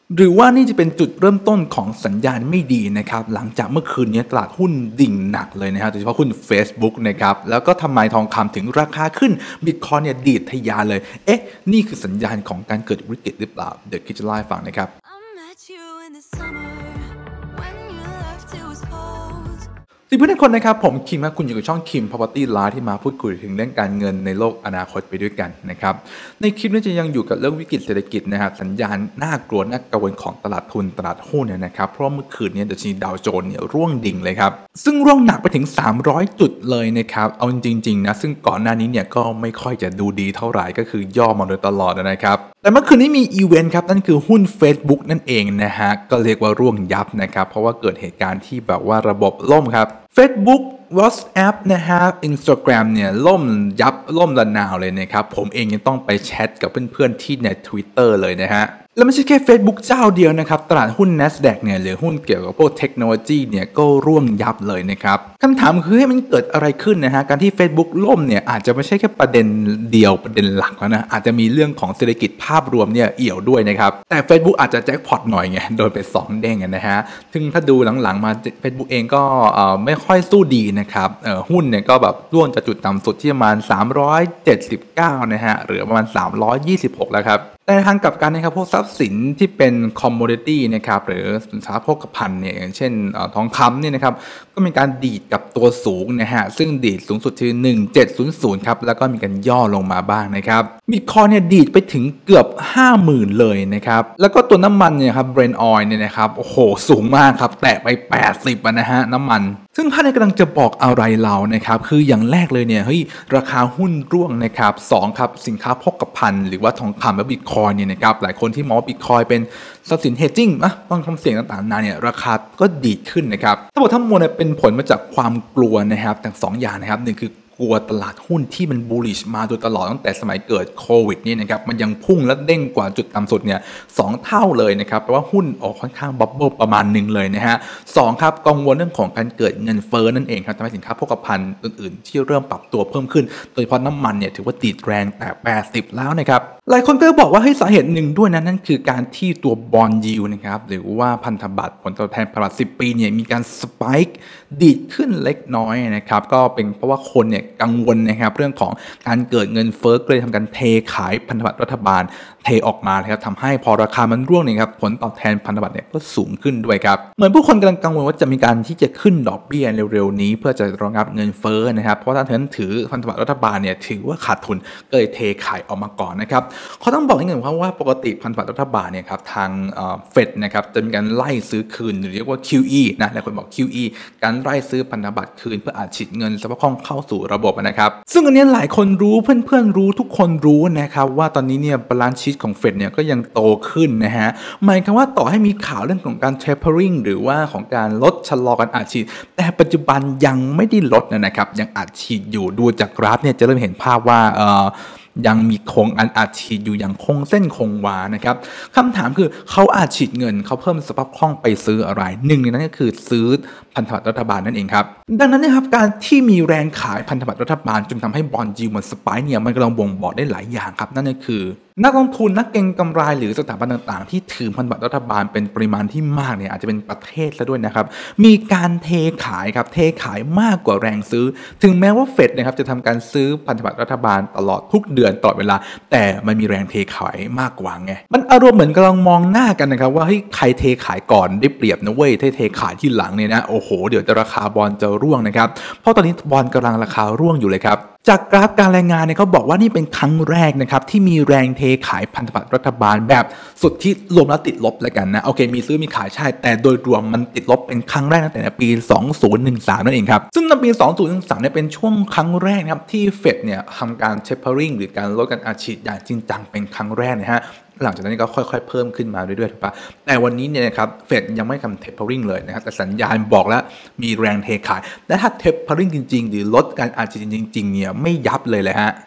หรือว่านี่จะเป็นจุดเริ่มต้นของสัญญาณไม่ดีนะครับหลังจากเมื่อคืนนี้ตลาดหุ้นดิ่งหนักเลยนะครับโดยเฉพาะหุ้น Facebook นะครับแล้วก็ทำไมทองคำถึงราคาขึ้นบิตคอยน์เนี่ยดีดทะยานเลยนี่คือสัญญาณของการเกิดวิกฤตหรือเปล่าเดี๋ยวคิดจะเล่าให้ฟังนะครับเพื่อนทุกคนนะครับผมคิมนะคุณอยู่กับช่องคิม Property Live ที่มาพูดคุยถึงเรื่องการเงินในโลกอนาคตไปด้วยกันนะครับในคลิปนี้จะยังอยู่กับเรื่องวิกฤตเศรษฐกิจนะครับสัญญาณน่ากลัวน่ากังวลของตลาดทุนตลาดหุ้นนะครับเพราะเมื่อคืนนี้ดัชนีดาวโจนส์เนี่ยร่วงดิ่งเลยครับซึ่งร่วงหนักไปถึง300จุดเลยนะครับเอาจริงๆนะซึ่งก่อนหน้านี้เนี่ยก็ไม่ค่อยจะดูดีเท่าไหร่ก็คือย่อมาโดยตลอดนะครับแต่เมื่อคืนนี้มีอีเวนต์ครับนั่นคือหุ้น Facebook นั่นเองนะฮะก็เรียกว่าร่วงยับนะครับเพราะว่าเกิดเหตุการณ์ที่แบบว่าระบบล่มครับ Facebook WhatsApp นะฮะ Instagram เนี่ยล่มยับล่มระนาวเลยนะครับผมเองยังต้องไปแชทกับเพื่อนๆที่ใน Twitter เลยนะฮะแล้วไม่ใช่แค่ Facebook เจ้าเดียวนะครับตลาดหุ้น NASDAQ เนี่ยหรือหุ้นเกี่ยวกับพวกเทคโนโลยีเนี่ยก็ร่วงยับเลยนะครับคำถามคือให้มันเกิดอะไรขึ้นนะฮะการที่ Facebook ล่มเนี่ยอาจจะไม่ใช่แค่ประเด็นเดียวประเด็นหลักนะอาจจะมีเรื่องของเศรษฐกิจภาพรวมเนี่ยเอี่ยวด้วยนะครับแต่ Facebook อาจจะแจ็คพอตหน่อยไงโดนไป2เด้งนะฮะซึ่งถ้าดูหลังๆมา Facebook เองก็ไม่ค่อยสู้ดีนะครับหุ้นเนี่ยก็แบบร่วงจากจุดต่ำสุดที่ประมาณ379นะฮะหรือประมาณ326แล้วครับแต่ทางกลับกันนะครับพวกทรัพย์สินที่เป็นคอมโมดิตี้นะครับหรือสินค้าโภคภัณฑ์เนี่ยอย่างเช่นทองคำเนี่ยนะครับก็มีการดีดกับตัวสูงนะฮะซึ่งดีดสูงสุดที่1700ครับแล้วก็มีการย่อลงมาบ้างนะครับบิตคอยน์เนี่ยดีดไปถึงเกือบ 50,000 เลยนะครับแล้วก็ตัวน้ำมันเนี่ยครับ Brent Oil เนี่ยนะครับโอ้โหสูงมากครับแตะไป80นะฮะน้ำมันซึ่งท่านกำลังจะบอกอะไรเรานะครับคืออย่างแรกเลยเนี่ยเฮ้ยราคาหุ้นร่วงนะครับ2ครับสินค้าโภคภัณฑ์หรือว่าทองคำและบิตคอยน์เนี่ยนะครับหลายคนที่มองว่าบิตคอยน์เป็นทรัพย์สินเฮดจิ้งนะต้องคำเสี่ยงต่างๆนาเนี่ยราคาก็ดีดขึ้นนะครับทั้งหมดทั้งมวลเป็นผลมาจากความกลัวนะครับทั้ง2อย่างนะครับหนึ่งคือกลัวตลาดหุ้นที่มันบูลลิชมาโดยตลอดตั้งแต่สมัยเกิดโควิดนี่นะครับมันยังพุ่งและเด้งกว่าจุดต่ำสุดเนี่ย2เท่าเลยนะครับแปลว่าหุ้นออกค่อนข้างบับเบิ้ลประมาณหนึ่งเลยนะฮะ2ครับกังวลเรื่องของการเกิดเงินเฟ้อนั่นเองครับทำให้สินค้าโภคภัณฑ์อื่นๆที่เริ่มปรับตัวเพิ่มขึ้นโดยเฉพาะน้ำมันเนี่ยถือว่าตีดแรงแต่80แล้วนะครับหลายคนก็บอกว่าให้สาเหตุหนึ่งด้วยนั่นคือการที่ตัวบอนด์ยิลด์นะครับหรือว่าพันธบัตรผลตอบแทนพันธบัตร10 ปีเนี่ยมีการสปายค์ดีดขึ้นเล็กน้อยนะครับก็เป็นเพราะว่าคนเนี่ยกังวลนะครับเรื่องของการเกิดเงินเฟ้อก็เลยทำการเทขายพันธบัตรรัฐบาลเทออกมาครับทำให้พอราคามันร่วงเนี่ยครับผลตอบแทนพันธบัตรเนี่ยก็สูงขึ้นด้วยครับเหมือนผู้คนกำลังกังวลว่าจะมีการที่จะขึ้นดอกเบี้ยเร็วๆนี้เพื่อจะรองรับเงินเฟ้อนะครับเพราะถ้าท่านถือพันธบัตรรัฐบาลเนี่ยถือว่าขาดทุนก็เลยเทขายออกมาก่อนนะครับเขาต้องบอกนิดหนึ่งว่าปกติพันธบัตรรัฐบาลเนี่ยครับทางเฟดนะครับจะมีการไล่ซื้อคืนหรือเรียกว่า QE นะหลายคนบอก QE การไล่ซื้อพันธบัตรคืนเพื่ออาจฉีดเงินสภาพคล่องเข้าสู่ระบบนะครับซึ่งอันนี้หลายคนรู้เพื่อนๆรู้ทุกคนรู้นะครับว่าตอนนี้เนี่ยบาลานซ์ชีทของเฟดเนี่ยก็ยังโตขึ้นนะฮะหมายความว่าต่อให้มีข่าวเรื่องของการ tapering หรือว่าของการลดชะลอการอัดฉีดแต่ปัจจุบันยังไม่ได้ลดนะครับยังอัดฉีดอยู่ดูจากกราฟเนี่ยจะเริ่มเห็นภาพว่ายังมีคงอัดฉีดอยู่อย่างคงเส้นคงวานะครับคำถามคือเขาอัดฉีดเงินเขาเพิ่มสภาพคล่องไปซื้ออะไรหนึ่งในนั้นก็คือซื้อพันธบัตรรัฐบาลนั่นเองครับดังนั้นนะครับการที่มีแรงขายพันธบัตรรัฐบาลจนทำให้บอนด์ยิลด์มันสปายเนี่ยมันกำลังบ่งบอกได้หลายอย่างครับนั่นก็คือนักลงทุนนักเก็งกำไรหรือสถาบันต่างๆที่ถือพันธบัตรรัฐบาลเป็นปริมาณที่มากเนี่ยอาจจะเป็นประเทศซะด้วยนะครับมีการเทขายครับเทขายมากกว่าแรงซื้อถึงแม้ว่าเฟดนะครับจะทำการซื้อพันธบัตรรัฐบาลตลอดทุกเดือนตลอดเวลาแต่มันมีแรงเทขายมากกว่าไงมันอารมณ์เหมือนกำลังมองหน้ากันนะครับว่าเฮ้ยใครเทขายก่อนได้เปรียบนะเว้ยเทขายที่หลังเนี่ยนะโอ้โหเดี๋ยวจะราคาบอลจะร่วงนะครับเพราะตอนนี้บอลกำลังราคาร่วงอยู่เลยครับจากกราฟการรายงานเนี่ยเขาบอกว่านี่เป็นครั้งแรกนะครับที่มีแรงเทขายพันธบัตรรัฐบาลแบบสุดที่รวมแล้วติดลบแล้วกันนะโอเคมีซื้อมีขายใช่แต่โดยรวมมันติดลบเป็นครั้งแรกตั้งแต่ในปี2013นั่นเองครับซึ่งในปี2013เนี่ยเป็นช่วงครั้งแรกนะครับที่เฟดเนี่ยทำการ tapering หรือการลดการอัดฉีดอย่างจริงจังเป็นครั้งแรกนะฮะหลังจากนั้นก็ค่อยๆเพิ่มขึ้นมาเรื่อยๆถูกปะแต่วันนี้เนี่ยนะครับเฟดยังไม่ทำ tapering เลยนะครับแต่สัญญาณบอกแล้วมีแรงเทขายและถ้า tapering จริงๆหรือลดการอัดฉีดจริงๆเนี่ยไม่ยับเลยแหละฮะ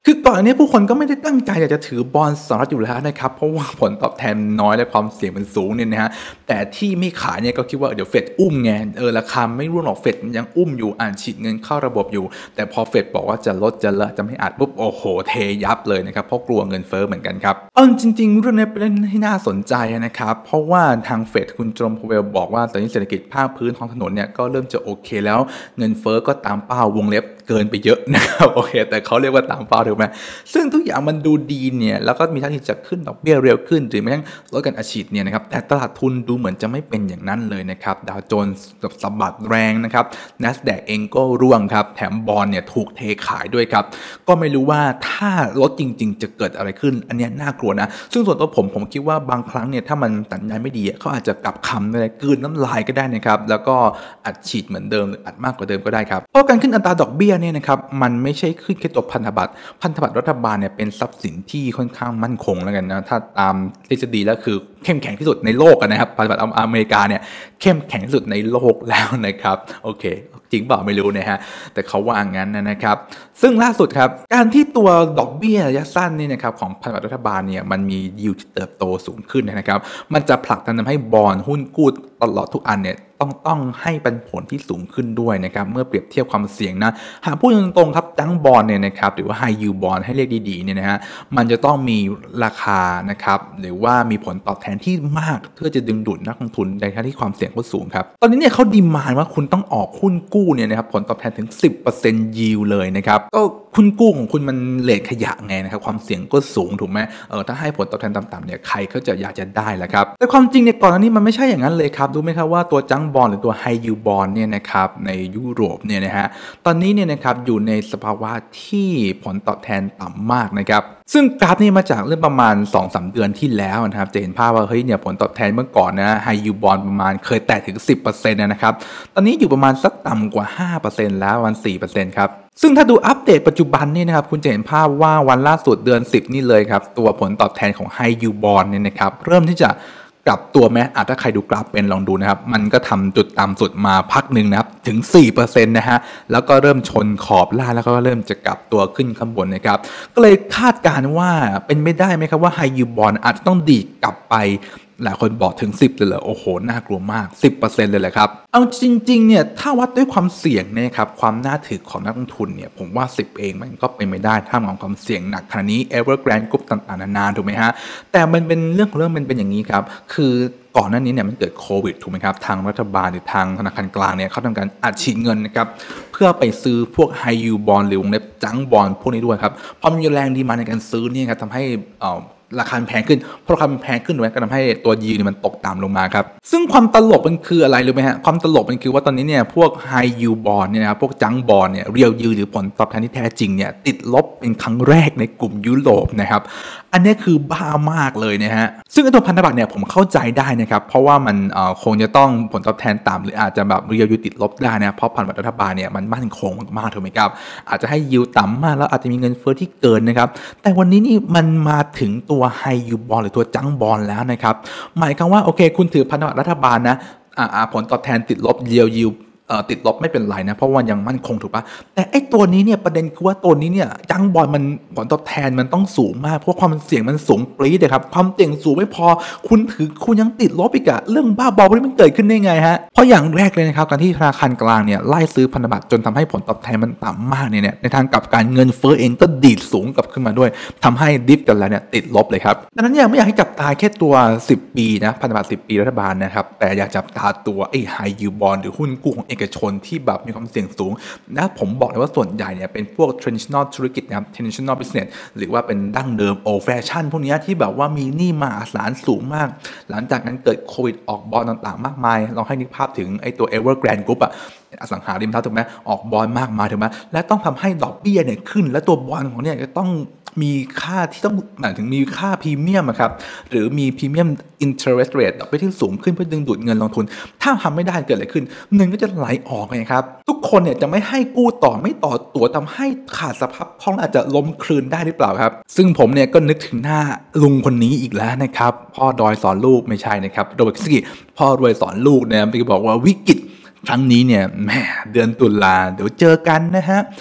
คือก่อนอันนี้ผู้คนก็ไม่ได้ตั้งใจอยากจะถือบอลสหรัฐอยู่แล้วนะครับเพราะว่าผลตอบแทนน้อยและความเสี่ยงมันสูงเนี่ยนะฮะแต่ที่ไม่ขายเนี่ยก็คิดว่าเดี๋ยวเฟดอุ้มไงราคาไม่ร่วงหรอกเฟดยังอุ้มอยู่ฉีดเงินเข้าระบบอยู่แต่พอเฟดบอกว่าจะลดจะละจะไม่อัดปุ๊บโอ้โหเทยับเลยนะครับเพราะกลัวเงินเฟ้อเหมือนกันครับจริงๆเรื่องนี้เป็นเรื่องที่น่าสนใจนะครับเพราะว่าทางเฟดคุณโจมพเวลบอกว่าตอนนี้เศรษฐกิจภาคพื้นท้องถนนเนี่ยก็เริ่มจะโอเคแล้วเงินเฟ้อก็ตามเป้าวงเล็บเกินไปเยอะนะครับโอเคแต่เขาเรียกว่าตามเป้าถูกไหมซึ่งทุกอย่างมันดูดีเนี่ยแล้วก็มีท่าทีจะขึ้นดอกเบี้ยเร็วขึ้นหรือแม้กระทั่งลดการอัดฉีดเนี่ยนะครับแต่ตลาดทุนดูเหมือนจะไม่เป็นอย่างนั้นเลยนะครับดาวโจนส์สะบัดแรงนะครับ NASDAQ เองก็ร่วงครับแถมบอนด์เนี่ยถูกเทขายด้วยครับก็ไม่รู้ว่าถ้าลดจริงๆจะเกิดอะไรขึ้นอันนี้น่ากลัวนะซึ่งส่วนตัวผมคิดว่าบางครั้งเนี่ยถ้ามันสัญญาณไม่ดีเขาอาจจะกลับคำอะไรกลืนน้ำลายก็ได้นะครับแล้วก็อัดฉีดเหมือนเดิมหรืออัดมากกว่าเดิมก็ได้ครับเพราะการขึ้นอัตราดอกเบี้ยเนี่ยนะครับมันไม่ใช่ขึ้นแค่ตัวพันธบัตรรัฐบาลเนี่ยเป็นทรัพย์สินที่ค่อนข้างมั่นคงแล้วกันนะถ้าตามทฤษฎีแล้วคือเข้มแข็งที่สุดในโลกนะครับพันธบัตรอเมริกาเนี่ยเข้มแข็งที่สุดในโลกแล้วนะครับโอเคจริงเปล่าไม่รู้นะฮะแต่เขาว่างั้นนะครับซึ่งล่าสุดครับการที่ตัวดอกเบี้ยระยะสั้นนี่นะครับของพันธบัตรรัฐบาลเนี่ยมันมียิวที่เติบโตสูงขึ้นนะครับมันจะผลักดันทำให้บอนด์หุ้นกู้ตลอดทุกอันเนี่ยต้องให้ปันผลที่สูงขึ้นด้วยนะครับเมื่อเปรียบเทียบความเสี่ยงนะหากพูดตรงๆครับจังบอลเนี่ยนะครับหรือว่า high yield bond ให้เรียกดีๆเนี่ยนะฮะมันจะต้องมีราคานะครับหรือว่ามีผลตอบแทนที่มากเพื่อจะดึงดูดนักลงทุนในขณะที่ความเสี่ยงก็สูงครับตอนนี้เนี่ยเขาดีมานด์ว่าคุณต้องออกหุ้นกู้เนี่ยนะครับผลตอบแทนถึง 10% yield เลยนะครับก็หุ้นกู้ของคุณมันเรทขยะไงนะครับความเสี่ยงก็สูงถูกไหมถ้าให้ผลตอบแทนต่ำๆเนี่ยใครเขาจะอยากจะได้ล่ะครับแต่ความจริงเนี่ยก่อนหน้านี้มันไม่ใช่อย่างนั้นเลยครับรู้ไหมครับว่าตัวจังบอลหรือตัว high yield bond เนี่ยนะครับในยุโรปเนี่ยนะฮะตอนนี้เนี่ยนะครับอยู่ในสภาวะที่ผลตอบแทนต่ำมากนะครับซึ่งกราฟนี่มาจากเรื่องประมาณ 2-3 เดือนที่แล้วนะครับจะเห็นภาพว่าเฮ้ยเนี่ยผลตอบแทนเมื่อก่อนนะ high yield bond ประมาณเคยแตะถึง 10% นะครับตอนนี้อยู่ประมาณสักต่ำกว่า 5% แล้ววัน 4% ครับซึ่งถ้าดูอัปเดตปัจจุบันนี่นะครับคุณจะเห็นภาพว่าวันล่าสุดเดือน10นี่เลยครับตัวผลตอบแทนของ high yield bond เนี่ยนะครับเริ่มที่จะกลับตัวแม้ถ้าใครดูกราฟเป็นลองดูนะครับมันก็ทำจุดต่ำสุดมาพักหนึ่งนะครับถึง 4% นะฮะแล้วก็เริ่มชนขอบล่างแล้วก็เริ่มจะกลับตัวขึ้นข้างบนนะครับก็เลยคาดการณ์ว่าเป็นไม่ได้ไหมครับว่า high yield bond อาจจะต้องดีดกลับไปหลายคนบอกถึง10เลยเหรอโอ้โหน่ากลัวมาก 10% เลยแหละครับเอาจริงๆเนี่ยถ้าวัดด้วยความเสี่ยงเนี่ยครับความน่าถือของนักลงทุนเนี่ยผมว่า10เองมันก็เป็นไม่ได้ถ้ามองความเสี่ยงหนักขนาดนี้ Evergrande Group ต่างๆนานาถูกไหมฮะแต่มันเป็นเรื่องของเรื่องมันเป็นอย่างนี้ครับคือก่อนหน้านี้เนี่ยมันเกิดโควิดถูกไหมครับทางรัฐบาลหรือทางธนาคารกลางเนี่ยเขาทำการอัดฉีดเงินนะครับเพื่อไปซื้อพวก high yield bond หรือวงเล็บจังบอลพวกนี้ด้วยครับพอมีแรงดีมาในการซื้อเนี่ยครับทำให้ราคาแพงขึ้นเพราะราคาแพงขึ้นด้วยก็ทำให้ตัวยีเนี่ยมันตกต่ำลงมาครับซึ่งความตลกมันคืออะไรรู้ไหมฮะความตลกมันคือว่าตอนนี้เนี่ยพวก high yield bond เนี่ยนะครับพวกจังบอลเนี่ยเรียลยิวหรือผลตอบแทนที่แท้จริงเนี่ยติดลบเป็นครั้งแรกในกลุ่มยุโรปนะครับอันนี้คือบ้ามากเลยนะฮะซึ่งตัวพันธบัตรเนี่ยผมเข้าใจได้นะครับเพราะว่ามันคงจะต้องผลตอบแทนต่ำหรืออาจจะแบบเรียลยิวติดลบได้นะเพราะพันธบัตรรัฐบาลเนี่ยมันมั่นคงมากๆถูกไหมครับอาจจะให้ยิวต่ำมากแล้วอาจจะมีเงินเฟ้อที่เกินนะครับแต่วันนี้นี่มันมาถึงตัว high yield bond หรือตัวจังบอลแล้วนะครับหมายความว่าโอเคคุณถือพันธบัตรรัฐบาลนะผลตอบแทนติดลบเรียลยิวติดลบไม่เป็นไรนะเพราะว่ายังมั่นคงถูกปะแต่ไอ้ตัวนี้เนี่ยประเด็นคือว่าตัวนี้เนี่ยจังบอลมันผลตอบแทนมันต้องสูงมากเพราะความเสี่ยงมันสูงปรี๊ดเลยครับความเสี่ยงสูงไม่พอคุณยังติดลบอีกอะเรื่องบ้าบอพวกนี้มันเกิดขึ้นได้ไงฮะเพราะอย่างแรกเลยนะครับการที่ธนาคารกลางเนี่ยไล่ซื้อพันธบัตรจนทำให้ผลตอบแทนมันต่ำมากเนี่ยในทางกลับการเงินเฟ้อเองก็ดีดสูงกลับขึ้นมาด้วยทำให้ดิฟกันแล้วเนี่ยติดลบเลยครับดังนั้นเนี่ยไม่อยากให้จับตาแค่ตัว10ปีนะพันธบัตร10ปีรัฐบาลนะครับแต่อยากจับตาตัวไอ้ high yield bond หรือหุ้นกู้ของเอกชนที่แบบมีความเสี่ยงสูงนะผมบอกเลยว่าส่วนใหญ่เนี่ยเป็นพวก traditional ธุรกิจนะครับ traditional business หรือว่าเป็นดั้งเดิม old fashion พวกนี้ที่แบบว่ามีหนี้มหาศาลสูงมากหลังจากนั้นเกิดโควิดออกบอลต่างๆมากมายลองให้นึกภาพถึงไอ้ตัว Evergrande Group อสังหาริมทรัพย์ถูกไหมออกบอลมากมายถูกไหมและต้องทำให้ดอกเบี้ยเนี่ยขึ้นและตัวบอลของเนี่ยจะต้องมีค่าที่ต้องหมายถึงมีค่าพรีเมียมครับหรือมีพรีเมียม interest rate ดอกเบี้ยที่สูงขึ้นเพื่อดึงดูดเงินลงทุนถ้าทำไม่ได้เกิดอะไรขึ้นเงินก็จะไหลออกไงครับทุกคนเนี่ยจะไม่ให้กู้ต่อไม่ต่อตัวทำให้ขาดสภาพคล่องอาจจะล้มคลืนได้หรือเปล่าครับซึ่งผมเนี่ยก็นึกถึงหน้าลุงคนนี้อีกแล้วนะครับพ่อดอยสอนลูกไม่ใช่นะครับโรเบิร์ต คิสกี้พ่อรวยสอนลูกเนี่ยไปบอกว่าวิกฤตครั้งนี้เนี่ยแหมเดือนตุลาเดี๋ยวเจอกันนะฮะ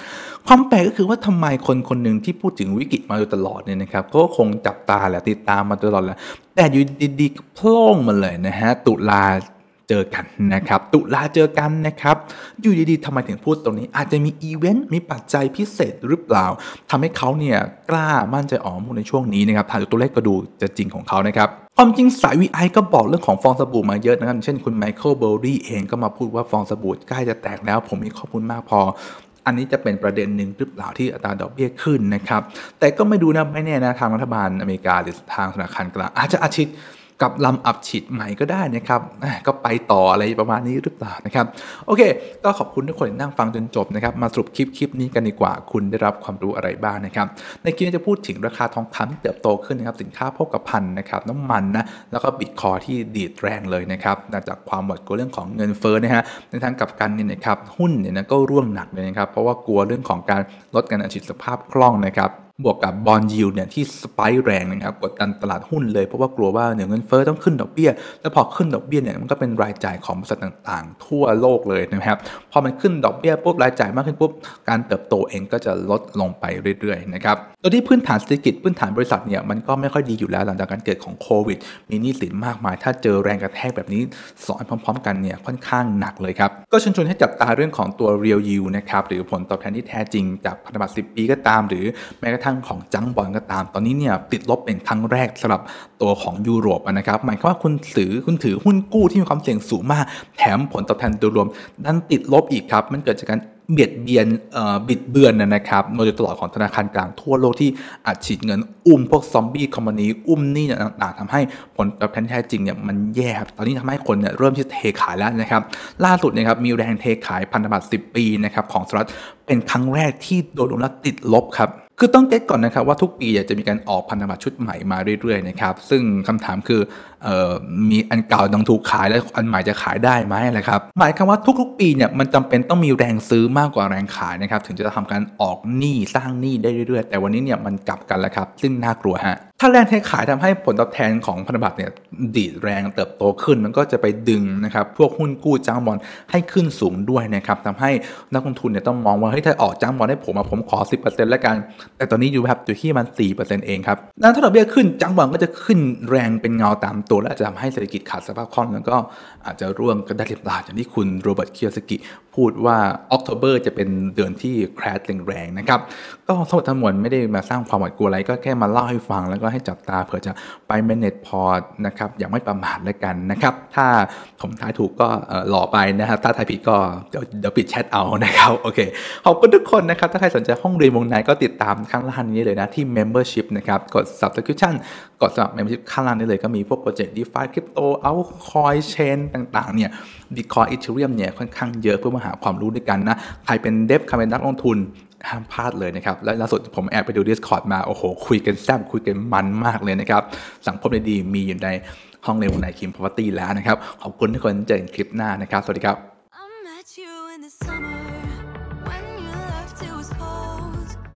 ความแปลกก็คือว่าทำไมคนคนหนึ่งที่พูดถึงวิกฤตมาโดยตลอดเนี่ยนะครับก็คงจับตาแหละติดตามมาตลอดแหละแต่อยู่ดีๆก็โผล่มาเลยนะฮะตุลาเจอกันนะครับตุลาเจอกันนะครับอยู่ดีๆทำไมถึงพูดตรงนี้อาจจะมีอีเวนต์มีปัจจัยพิเศษหรือเปล่าทำให้เขาเนี่ยกล้ามั่นใจออกมาพูดในช่วงนี้นะครับถ่ายตัวเลขก็ดูจะจริงของเขานะครับความจริงสาย VI ก็บอกเรื่องของฟองสบู่มาเยอะนะครับเช่นคุณไมเคิลเบลลี่เองก็มาพูดว่าฟองสบู่ใกล้จะแตกแล้วผมมีข้อมูลมากพออันนี้จะเป็นประเด็นหนึ่งหรือเปล่าที่อัตราดอกเบี้ยขึ้นนะครับแต่ก็ไม่ดูนะไม่แน่นะทางรัฐบาลอเมริกาหรือทางธนาคารกลางอาจจะอาชิตกับลำอับฉีดใหม่ก็ได้นะครับก็ไปต่ออะไรประมาณนี้หรือเปล่านะครับโอเคก็ขอบคุณทุกคนที่นั่งฟังจนจบนะครับมาสรุปคลิปนี้กันดีกว่าคุณได้รับความรู้อะไรบ้างนะครับในคลิปนี้จะพูดถึงราคาทองคำที่เติบโตขึ้นนะครับสินค้าโภคภัณฑ์นะครับน้ำมันนะแล้วก็บิตคอยที่ดีดแรงเลยนะครับจากความหวาดกลัวเรื่องของเงินเฟ้อนะฮะในทางกลับกันเนี่ยนะครับหุ้นเนี่ยก็ร่วงหนักเลยนะครับเพราะว่ากลัวเรื่องของการลดการอัดฉีดสภาพคล่องนะครับบวกกับบอนด์ยิลด์เนี่ยที่สไปค์แรงนะครับกดดันตลาดหุ้นเลยเพราะว่ากลัวว่าเงินเฟ้อต้องขึ้นดอกเบี้ยแล้วพอขึ้นดอกเบี้ยเนี่ยมันก็เป็นรายจ่ายของบริษัทต่างๆทั่วโลกเลยนะครับพอมันขึ้นดอกเบี้ยปุ๊บรายจ่ายมากขึ้นปุ๊บการเติบโตเองก็จะลดลงไปเรื่อยๆนะครับโดยที่พื้นฐานเศรษฐกิจพื้นฐานบริษัทเนี่ยมันก็ไม่ค่อยดีอยู่แล้วหลังจากการเกิดของโควิดมีหนี้สินมากมายถ้าเจอแรงกระแทกแบบนี้สอนพร้อมๆกันเนี่ยค่อนข้างหนักเลยครับก็เชิญชวนให้จับตาเรื่องของตัว real yield นะครับหรือผลตอบแทนที่แท้จริงจากพันธบัตร10 ปีก็ตามหรือแม้กระทั่งของจังบอลก็ตามตอนนี้เนี่ยติดลบเป็นครั้งแรกสำหรับตัวของยุโรปนะครับหมายความว่าคุณถือหุ้นกู้ที่มีความเสี่ยงสูงมากแถมผลตอบแทนโดยรวมนั้นติดลบอีกครับมันเกิดจากการเบียดเบียนบิดเบือนนะครับโดยตลอดของธนาคารกลางทั่วโลกที่อัดฉีดเงินพวกซอมบี้คอมมานีหนี้ต่างๆทำให้ผลตอบแทนแท้จริงเนี่ยมันแย่ครับตอนนี้ทำให้คนเนี่ยเริ่มที่เทขายแล้วนะครับล่าสุดนะครับมีแรงเทขายพันธบัตร10 ปีนะครับของสหรัฐเป็นครั้งแรกที่โดยรวมแล้วติดลบครับคือต้องเก็ตก่อนนะครับว่าทุกปีจะมีการออกพันธบัตรชุดใหม่มาเรื่อยๆนะครับซึ่งคำถามคือมีอันเก่าต้องถูกขายแล้วอันใหม่จะขายได้ไหมอะไรครับหมายความว่าทุกๆปีเนี่ยมันจำเป็นต้องมีแรงซื้อมากกว่าแรงขายนะครับถึงจะทำการออกหนี้สร้างหนี้ได้เรื่อยๆแต่วันนี้เนี่ยมันกลับกันแล้วครับซึ่งน่ากลัวฮะถ้าแรงเทขายทำให้ผลตอบแทนของพันธบัตรเนี่ยดีดแรงเติบโตขึ้นมันก็จะไปดึงนะครับพวกหุ้นกู้จ้างบอลให้ขึ้นสูงด้วยนะครับทำให้นักลงทุนเนี่ยต้องมองว่าเฮ้ยถ้าออกจ้างบอลให้ผมขอ 10% แล้วกันแต่ตอนนี้อยู่แบบอยู่ที่มัน 4% เองครับนั้นถ้าดอกเบี้ยขึ้นจ้างบอลก็จะขึ้นแรงเป็นเงาตามตัวและจะทำให้เศรษฐกิจขาดสภาพคล่องแล้วก็อาจจะร่วงก็ได้หรือเปล่าอย่างที่คุณโรเบิร์ต คิโยสกิพูดว่าออกโทเบอร์จะเป็นเดือนที่แครชแรงๆนะครับก็ทั้งหมดทั้งมวลไม่ได้มาสร้างความหวาดกลัวอะไรก็แค่มาเล่าให้ฟังแล้วก็ให้จับตาเผื่อจะไป manage port นะครับอย่างไม่ประมาทแล้วกันนะครับถ้าผมทายถูกก็หล่อไปนะครับถ้าทายผิดก็เดี๋ยวปิดแชทเอานะครับโอเคขอบคุณทุกคนนะครับถ้าใครสนใจห้องเรียนวงในก็ติดตามข้างล่างนี้เลยนะที่ membership นะครับกด subscription กดสมัคร membership ข้างล่างนี้เลยก็มีพวกโปรเจกต์ DeFi Crypto Altcoin Chain ต่างๆเนี่ย Bitcoin Ethereum เนี่ยค่อนข้างเยอะเพื่อมาหาความรู้ด้วยกันนะใครเป็นเดฟใครเป็นนักลงทุนห้ามพลาดเลยนะครับและล่าสุดผมแอบไปดู Discord มาโอ้โหคุยกันแซ่บคุยกันมันมากเลยนะครับสังคมดีๆมีอยู่ในห้องเรียนวงในคิม Property แล้วนะครับขอบคุณทุกคนเจอกันคลิปหน้านะครับสวัสดีครับ